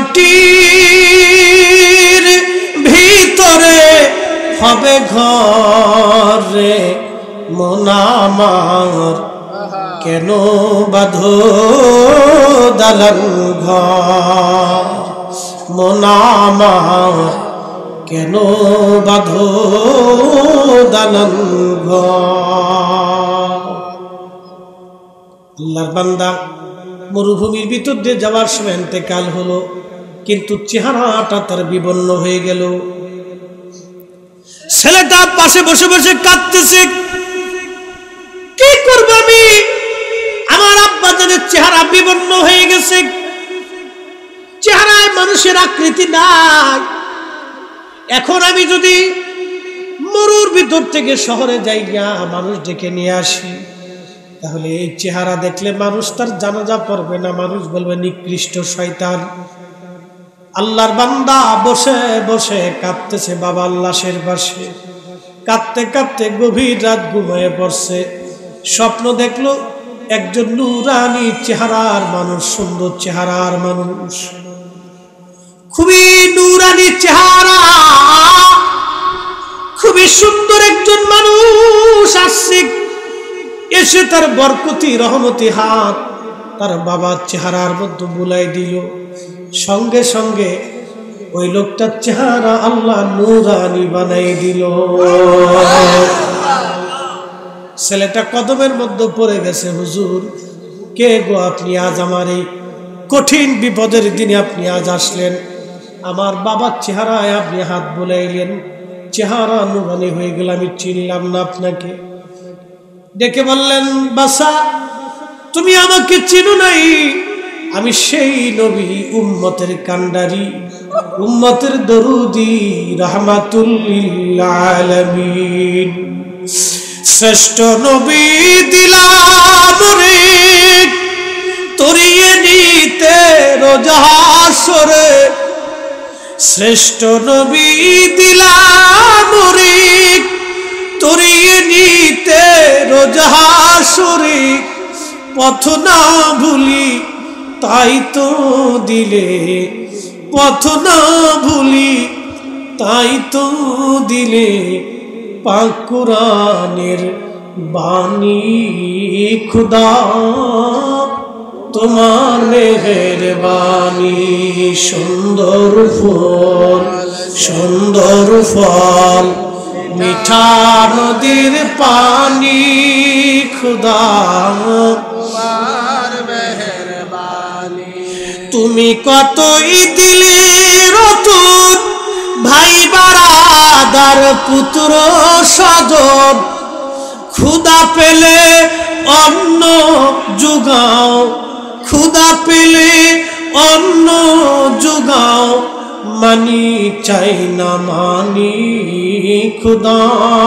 মাটির ভিতরে হবে ঘরে, মন আমার কেন বাঁধো দালান ঘর, মন আমার কেন বাঁধো দালান ঘর। আল্লাহর বান্দা মরুভূমির ভিতর দিয়ে যাওয়ার সময় ইন্তেকাল হলো, কিন্তু চেহারাটা তার বিবর্ণ হয়ে গেল। ছেলেটা পাশে বসে বসে কাঁদতেছে, কি করব আমি, আমার আব্বা জানের চেহারা বিবর্ণ হয়ে গেছে, চেহারায় মানুষের আকৃতি নাই। এখন আমি যদি মরুর ভিতর থেকে শহরে যাই গিয়া মানুষ ডেকে নিয়ে আসি, তাহলে এই চেহারা দেখলে মানুষ তার জানাজা পড়বে না, মানুষ বলবে নিকৃষ্ট শয়তান। আল্লাহর বান্দা বসে বসে কাঁদতেছে বাবার লাশের পাশে, কাঁদতে কাঁদতে গভীর রাত ঘুমিয়ে পড়ছে। স্বপ্ন দেখলো একজন নূরানি চেহারার মানুষ, সুন্দর চেহারার মানুষ, খুবই নূরানি চেহারা, খুবই সুন্দর একজন মানুষ আসছে। এসে তার বরকতি রহমতি হাত তার বাবার চেহারার মধ্যে বুলাই দিল। সঙ্গে সঙ্গে ওই লোকটার চেহারা আল্লাহ নূরানি বানাই দিল। ছেলেটা কদমের মধ্যে পড়ে গেছে, হুজুর কে গো আপনি, আজ আমার এই কঠিন বিপদের দিনে আপনি আজ আসলেন, আমার বাবার চেহারায় আপনি হাত বুলাইলেন, চেহারা নূরানি হয়ে গেল, আমি চিনলাম না আপনাকে। ডেকে বললেন, বাসা তুমি আমাকে চিনো নাই, আমি সেই নবী, উম্মতের কান্ডারি, উম্মতের দরুদি, রাহমাতুল লিল আলামিন। শ্রেষ্ঠ নবী দিলাম রে তরিয়ে নিতে রোজ হাসরে, শ্রেষ্ঠ নবী দিলাম রে তরিয়ে নিতে রোজ হাসরে, পথ না ভুলি তাই তো দিলে, পথ না ভুলি তাই তো দিলে, পাক কুরআনের বাণী খুদা তোমার মেহেরবানি। সুন্দর ফুল সুন্দর ফল, মিঠা নদীর পানি, খুদা তোমার মেহেরবানি। তুমি কতই দিলে রতন, ভাই বারাদার পুত্র স্বজন, ক্ষুধা পেলে অন্ন জুগাও, ক্ষুধা পেলে অন্ন যোগাও, মানি চাই না মানি খুদা,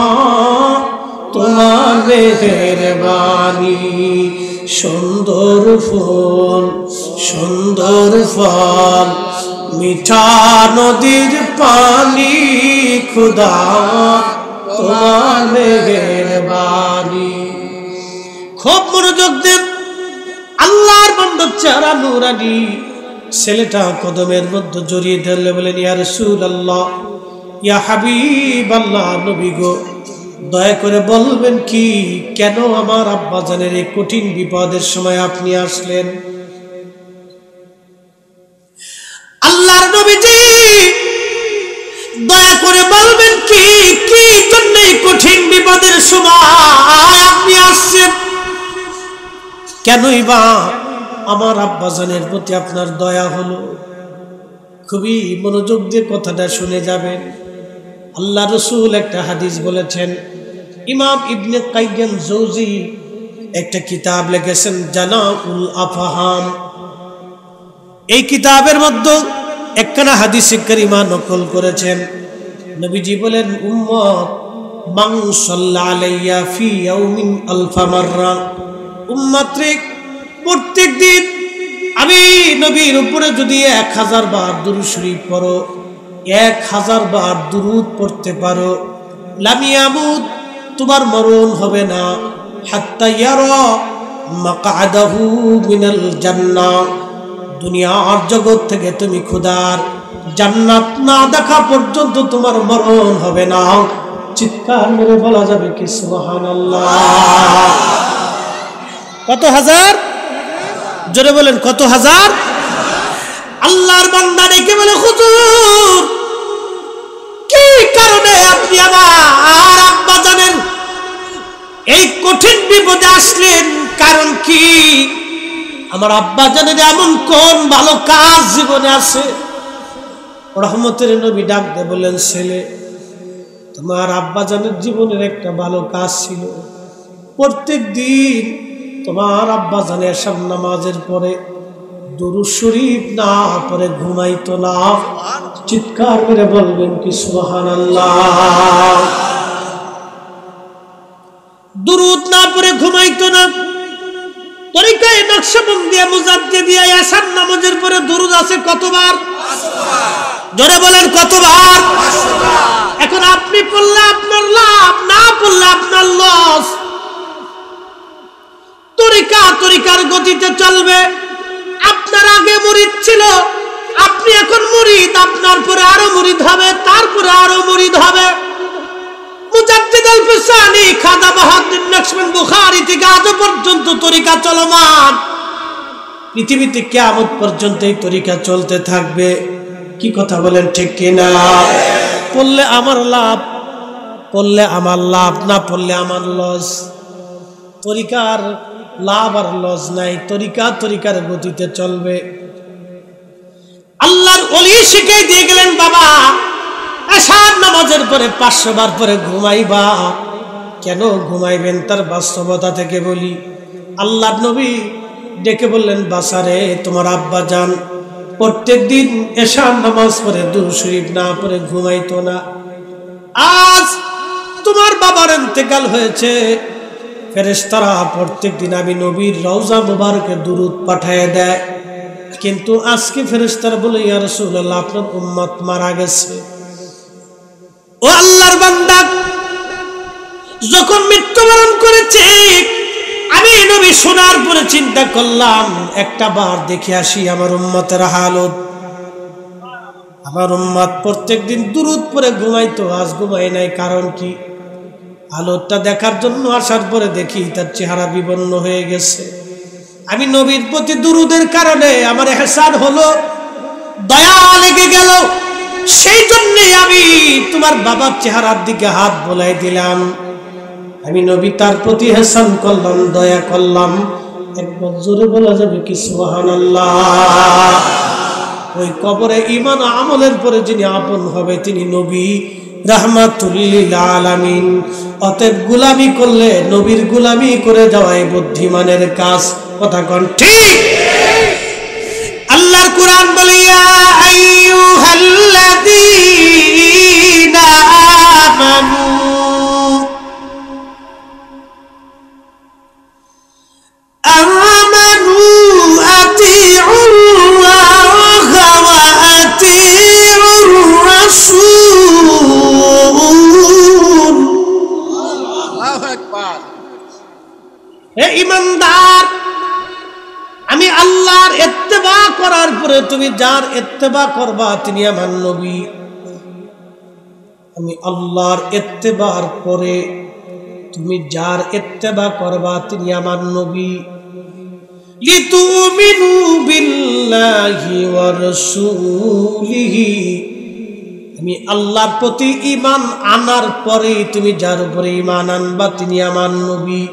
তোমার মেহেরবানি। সুন্দর ফুল সুন্দর ফল, মিঠা নদীর পানি খুদা, তোমার মেহেরবানি। খুব মনোযোগ দেন। আল্লাহর বান্দা চেহারা নূরানি। ছেলেটা কদমের মধ্যে জড়িয়ে ধরলে বলেন, ইয়া রাসূলুল্লাহ, ইয়া হাবিবাল্লাহ, নবী গো, দয়া করে বলবেন কি, কেন আমার আব্বাজানের এই কঠিন বিপদের সময় আপনি আসলেন? আল্লাহর নবীজি দয়া করে বলবেন কি, কি জন্য এই কঠিন বিপদের সময় আপনি আসছেন? কেনই বা আমার আব্বাজানের প্রতি আপনার দয়া হলো? খুবই মনোযোগ দিয়ে কথাটা শুনে যাবেন। আল্লাহ রসুল একটা হাদিস বলেছেন। ইমাম ইবনে কাইয়্যিম জৌজি একটা কিতাব লিখেছেন, জানাউল আফহাম। এই কিতাবের মধ্যে একখানা হাদিসে কারিমা নকল করেছেন। নবীজি বলেন, উম্মত মান সাল্লা আলাইয়া ফি ইয়াউমিন আলফা মাররা, উম্মতরে প্রত্যেক দিন আমি নবীর উপরে যদি 1000 বার দুরূদ শরীফ পড়ো, 1000 বার দুরূদ পড়তে পারো, লাম ইয়ামুত, তোমার মরণ হবে না, হাত্তা ইয়ারা মাকআদাহু মিনাল জান্নাহ, দুনিয়ার জগৎ থেকে তুমি খোদার জান্নাত না দেখা পর্যন্ত তোমার মরণ হবে না। চিৎকার মেরে বলা যাবে কি সুবহানাল্লাহ? কত হাজার? জোরে বলেন, কত হাজার? আল্লাহর বান্দা ডেকে বলে, হুজুর, কি কারণে আপনি আমার আব্বাজানের এই কঠিন বিপদে আসলেন? কারণ কি? আমার আব্বাজানের এমন কোন ভালো কাজ জীবনে আছে? রহমতের নবী ডাক দিয়ে বললেন, ছেলে, তোমার আব্বাজানের জীবনের একটা ভালো কাজ ছিল। প্রত্যেক দিন তোমার আব্বাজান এশার নামাজের পরে দুরূদ শরীফ না পড়ে ঘুমাইতো না। চিৎকার করে বলবেন কি সুবহানাল্লাহ? দুরূদ না পড়ে ঘুমাইতো না। তরিকায়ে নকশবন্দিয়া মুজাদ্দিদিয়া এশার নামাজের পরে দুরূদ আছে কতবার? 500 বার। জোরে বলেন, কতবার? 500 বার। এখন আপনি পড়লে আপনার লাভ, না পড়লে আপনার লস। তরিকার গতিতে চলবে। আপনার আগে মুরিদ ছিল, আপনি এখন মুরিদ, আপনার পরে আরো মুরিদ হবে, তারপরে আরো মুরিদ হবে। মুজাদ্দিদ আল ফিসানি খাজা বাহাউদ্দিন নকশবন্দি বুখারী থেকে আজ পর্যন্ত তরিকা চলমান। পৃথিবীতে কিয়ামত পর্যন্ত এই তরিকা চলতে থাকবে। কি কথা বলেন, ঠিক কিনা? পড়লে আমার লাভ, পড়লে আমার লাভ, না পড়লে আমার লস। তরিকার লাভ আর লস নাই। তরিকার গতিতে চলবে। আল্লাহর ওলি শিখিয়ে দিয়ে গেলেন, বাবা, এশার নামাজের পরে 500 বার পরে ঘুমাইবা। কেন ঘুমাইবেন তার বাস্তবতা থেকে বলি। আল্লাহর নবী ডেকে বললেন, বাসারে, তোমার আব্বাজান প্রত্যেক দিন এশার নামাজ পড়ে দুরূদ শরীফ না পড়ে ঘুমাইতো না। আজ তোমার বাবার ইন্তেকাল হয়েছে। ফেরেশতারা প্রত্যেক দিন আমি নবীর রওজা মুবারকে দুরূদ পাঠিয়ে দেয়, কিন্তু আজকে ফেরেশতারা বলে, ইয়া রাসূলুল্লাহ, আপনার উম্মত মারা গেছে। ও আল্লাহর বান্দা, যখন মৃত্যুবরণ করেছে আমি নবী শোনার পরে চিন্তা করলাম, একটা বার দেখে আসি আমার উম্মতের হালত। আমার উম্মত প্রত্যেকদিন দুরূদ পড়ে ঘুমাইতো, আজ ঘুমাই নাই। কারণ কি? আলোটা দেখার জন্য আসার পরে দেখি তার চেহারা বিবর্ণ হয়ে গেছে। আমি নবীর প্রতি দুরূদের কারণে আমার ইহসান হলো, দয়া লেগে গেল। সেই জন্যই আমি তোমার বাবার চেহারার দিকে হাত বোলাই দিলাম। আমি নবী তার প্রতি ইহসান করলাম, দয়া করলাম। একবার জোরে বলা যাবে কি সুবহানাল্লাহ? ওই কবরে ঈমান আমলের পরে যিনি আপন হবে তিনি নবী রাহমাতুল লিল আলামিন। অতএব গোলামি করলে নবীর গোলামি করে যাওয়াই বুদ্ধিমানের কাজ। কথা কোন ঠিক? আল্লাহর কুরআন বলে ইয়া আইয়ুহাল্লাযীনা আমানু আমানু আতিউল্লাহা ওয়া আতিউর রাসূল। আল্লাহু আকবার। হে ঈমানদার, আমি আল্লাহর ইত্তেবা করার পরে তুমি যার ইত্তেবা করবা তিনি আমার নবী। আমি আল্লাহর ইত্তেবার পরে তুমি যার ইত্তেবা করবা তিনি আমার নবী। লিতুমিনু বিল্লাহি ওয়া রাসূলিহি, আমি আল্লাহর প্রতি ঈমান আনার পরে তুমি যার উপরে ঈমান আনবা তিনি আমার নবী।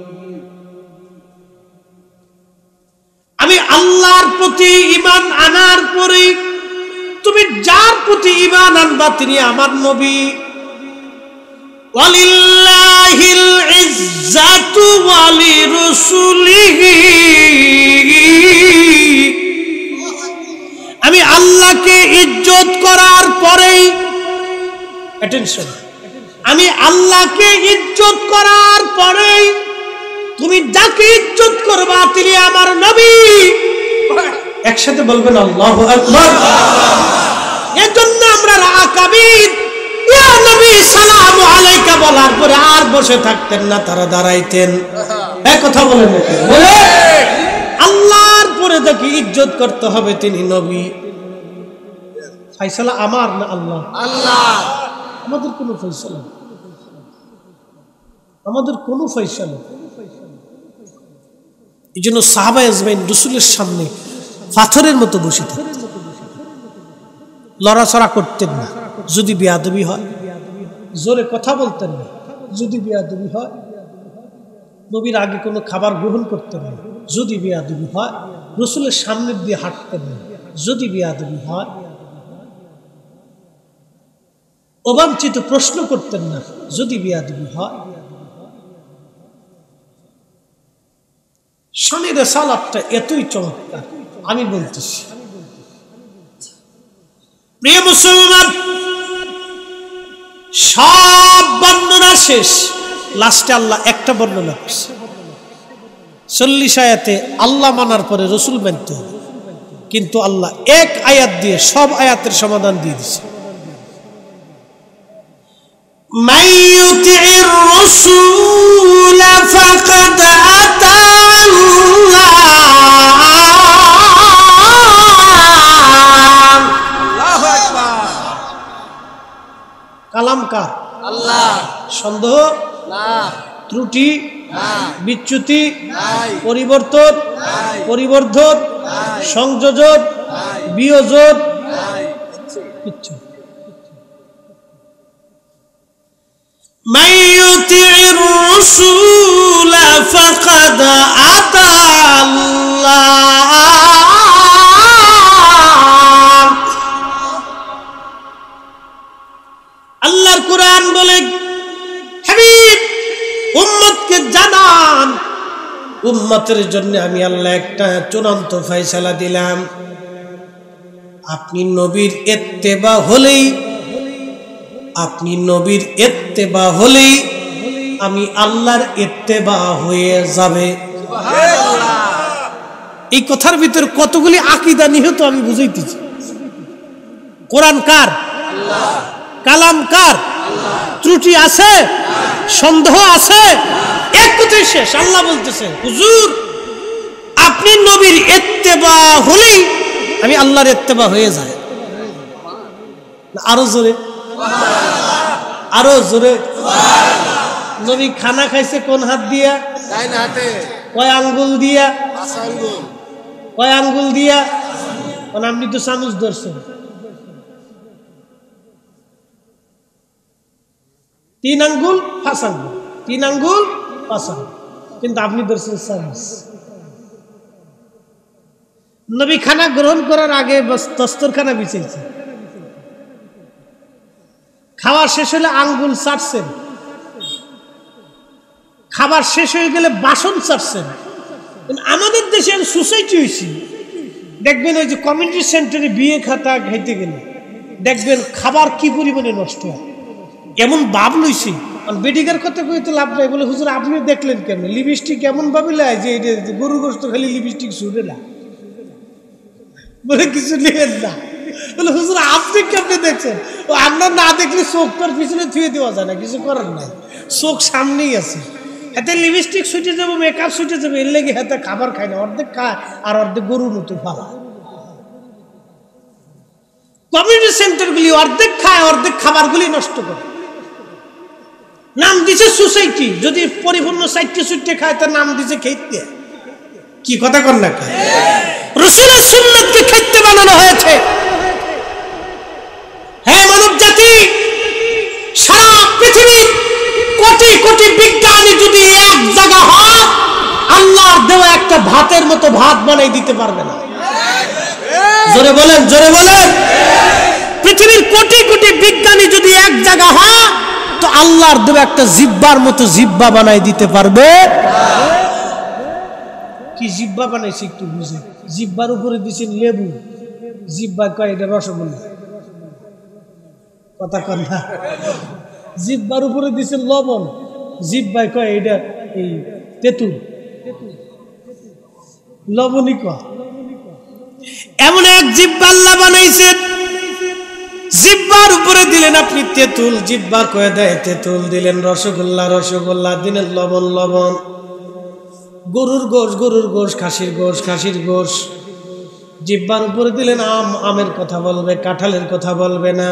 আমি আল্লাহর প্রতি ঈমান আনার পরে তুমি যার প্রতি ঈমান আনবা তিনি আমার নবী। ওয়ালিল্লাহিল ইজ্জাতু ওয়ালিরাসূলিহি, আমি আল্লাহকে ইজ্জত করার পরেই, অ্যাটেনশন, আমি আল্লাহকে ইজ্জত করার পরেই তুমি যাকে ইজ্জত করবা তিনি আমার নবী। একসাথে বলবেন আল্লাহু আকবার। এজন্য আমরা রাকাবির ইয়া নবী সালামু আলাইকা বলার পরে আর বসে থাকতেন না, তারা দাঁড়াইতেন। এক কথা বলেন বলে আল্লাহর পরে যাকে ইজ্জত করতে হবে তিনি নবী। ফয়সালা আমার না আল্লাহ? আল্লাহ। আমাদের কোনো ফয়সালা, আমাদের কোনো ফয়সালা। এই জন্য সাহাবায়ে আজমাইন রাসূলের সামনে পাথরের মতো বসে থাকতেন, লড়াচড়া করতেন না। যদি বেয়াদবি হয় জোরে কথা বলতেন না, যদি বেয়াদবি হয় নবীর আগে কোনো খাবার গ্রহণ করতেন না, যদি বেয়াদবি হয় রাসূলের সামনে দিয়ে হাঁটতেন না, যদি বেয়াদবি হয় অবাঞ্ছিত প্রশ্ন করতেন না, যদি বেয়াদবি হয়। শানে রিসালাতটা এতই চমৎকার, আমি বলতেছি। প্রিয় মুসলমান, সব বর্ণনা শেষ, লাস্টে আল্লাহ একটা বর্ণনা করছে। 40 আয়াতে আল্লাহ মানার পরে রসুল মানতে হবে, কিন্তু আল্লাহ এক আয়াত দিয়ে সব আয়াতের সমাধান দিয়ে দিছে। মাইয়ুতির রাসূল ফাকাদ আতা কালামকার আল্লাহ, সন্দেহ না, ত্রুটি বিচ্যুতি পরিবর্তন পরিবর্ধন সংযোজন বিয়োজন কিচ্ছু। মাইয়ুতির রাসূল ফাকাদ আতা আল্লাহ। আল্লাহর কুরআন বলে, হাবিব উম্মতকে জানান, উম্মতের জন্য আমি আল্লাহ একটা চূড়ান্ত ফয়সালা দিলাম। আপনি নবীর ইত্তেবা হলেই, আপনি নবীর ইত্তেবা হলেই আমি আল্লাহর ইত্তেবা হয়ে যাবে। এই কথার ভিতর কতগুলি আকীদা নিহিত আমি বুঝাইতেছি। কোরআন কার? আল্লাহ। কালাম কার? আল্লাহ। ত্রুটি আছে? সন্দেহ আছে? এক কথাই শেষ। আল্লাহ বলতেছে, হুজুর আপনি নবীর ইত্তেবা হলেই আমি আল্লাহর ইত্তেবা হয়ে যায়। আরো জোরে, আরো জোরে। নবী খানা খাইছে কোন হাত দিয়া? ডাইন হাতে। কয় আঙ্গুল দিয়া? 5 আঙ্গুল। কয় আঙ্গুল দিয়া? মানে আপনি তো চামচ ধরছেন। 3 আঙ্গুল 5 আঙ্গুল, 3 আঙ্গুল 5 আঙ্গুল, কিন্তু আপনি ধরছেন চামচ। নবী খানা গ্রহণ করার আগে দস্তরখানা বিছাইছে, খাওয়া শেষ হলে আঙ্গুল চাটছেন, খাবার শেষ হয়ে গেলে বাসন চাটছেন। আমাদের দেশে সোসাইটি হয়েছি, দেখবেন ওই যে কমিউনিটি সেন্টারে বিয়ে খাতা খাইতে গেলে দেখবেন খাবার কি পরিমাণে নষ্ট হয়, এমন ভাব লইছি। বেডিকার কথা কইতে লাভ নাই, বলে হুজুর আপনি দেখলেন কেন, লিপস্টিক এমন ভাবে লাই যে গরু গোস্ত খালি লিপস্টিক ছুটে না, বলে কিছু নেবেন না। বলে হুজুর আপনি কেমনি দেখছেন, ও আমরা না দেখলে চোখ তোর পিছনে থুয়ে দেওয়া যায় না, কিছু করার নাই, চোখ সামনেই আছে। হাতে লিপস্টিক ছুটে যাবো, মেকআপ ছুটে যাবে, এর লেগে হাতে খাবার খায় না, অর্ধেক খায় আর অর্ধেক গরুর মতো ফালা। কমিউনিটি সেন্টারগুলি অর্ধেক খায়, অর্ধেক খাবারগুলি নষ্ট করে। নাম দিছে সোসাইটি, যদি পরিপূর্ণ সাইটে সুইটে খায় তার নাম দিছে খেতে। কি কথা কর না, রাসূলের সুন্নাতকে খেতে বানানো হয়েছে। হ্যাঁ মানব জাতি, সারা পৃথিবীর কোটি কোটি বিজ্ঞানী যদি এক জায়গা হয়, আল্লাহর দেওয়া একটা ভাতের মতো ভাত বানাই দিতে পারবে না। জোরে বলেন, জোরে বলেন। পৃথিবীর কোটি কোটি বিজ্ঞানী যদি এক জায়গা হয়, তো আল্লাহর দেওয়া একটা জিব্বার মতো জিব্বা বানাই দিতে পারবে। কি জিব্বা বানাইছে একটু বুঝে, জিব্বার উপরে দিছেন লেবু, জিব্বা কয় এটা রসগোল্লা, কথা কন না। জিব্বার উপরে দিছেন লবণ, জিব্বাই কয় এটা এই তেঁতুল, লবণই কয়। এমন এক জিব্বা আল্লাহ বানাইছেন, জিব্বার উপরে দিলেন আপনি তেঁতুল, জিব্বা কয়ে দেয় তেঁতুল, দিলেন রসগোল্লা, রসগোল্লা, দিলেন লবণ, লবণ। গরুর গোশ, গরুর গোশ, খাসির গোশ, খাসির গোশ। জিব্বার উপরে দিলেন আম, আমের কথা বলবে, কাঁঠালের কথা বলবে না।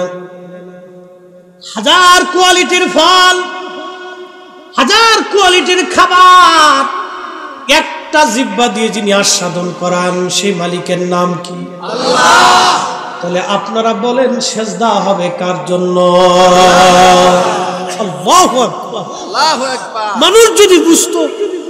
হাজার কোয়ালিটির ফল, হাজার কোয়ালিটির খাবার, একটা জিব্বা দিয়ে যিনি আস্বাদন করান সেই মালিকের নাম কি? আল্লাহ। তাহলে আপনারা বলেন সেজদা হবে কার জন্য? আল্লাহু আকবার। আল্লাহু আকবার। মানুষ যদি বুঝতো,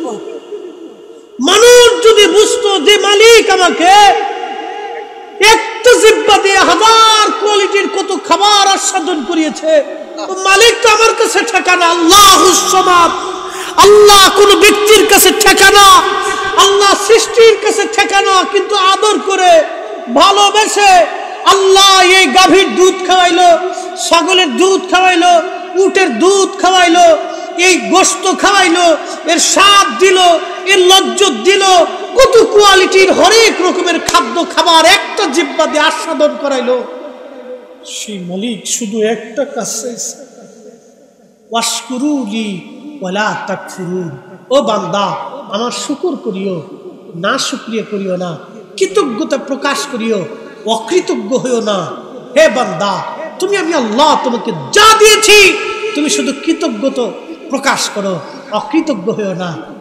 মানুষ যদি বুঝতো যে মালিক আমাকে একটা জিব্বা দিয়ে হাজার কোয়ালিটির কত খাবার আস্বাদন করিয়েছে, মালিক তো আমার কাছে ঠিকানা আল্লাহুস সামাদ। আল্লাহ কোন ব্যক্তির কাছে ঠিকানা, আল্লাহ সৃষ্টির কাছে ঠিকানা, কিন্তু আদর করে ভালোবেসে আল্লাহ এই গাভীর দুধ খাওয়াইলো, ছাগলের দুধ খাওয়াইলো, উটের দুধ খাওয়াইলো, এই গোশত খাওয়াইলো, এর স্বাদ দিল, এর লজ্জত দিল, কত কোয়ালিটির হরেক রকমের খাদ্য খাবার একটা জিহ্বা দিয়ে আস্বাদন করাইলো। সেই মালিক শুধু একটা কাজ চাইছে, ওয়াশকুরুলি ওয়ালা তাকফুরুন। ও বান্দা, আমার শুকর করিও, না শুকরিয়া করিও না, কৃতজ্ঞতা প্রকাশ করিও, অকৃতজ্ঞ হইও না। হে বান্দা, তুমি আমি আল্লাহ তোমাকে যা দিয়েছি তুমি শুধু কৃতজ্ঞতা প্রকাশ করো, অকৃতজ্ঞ হইও না।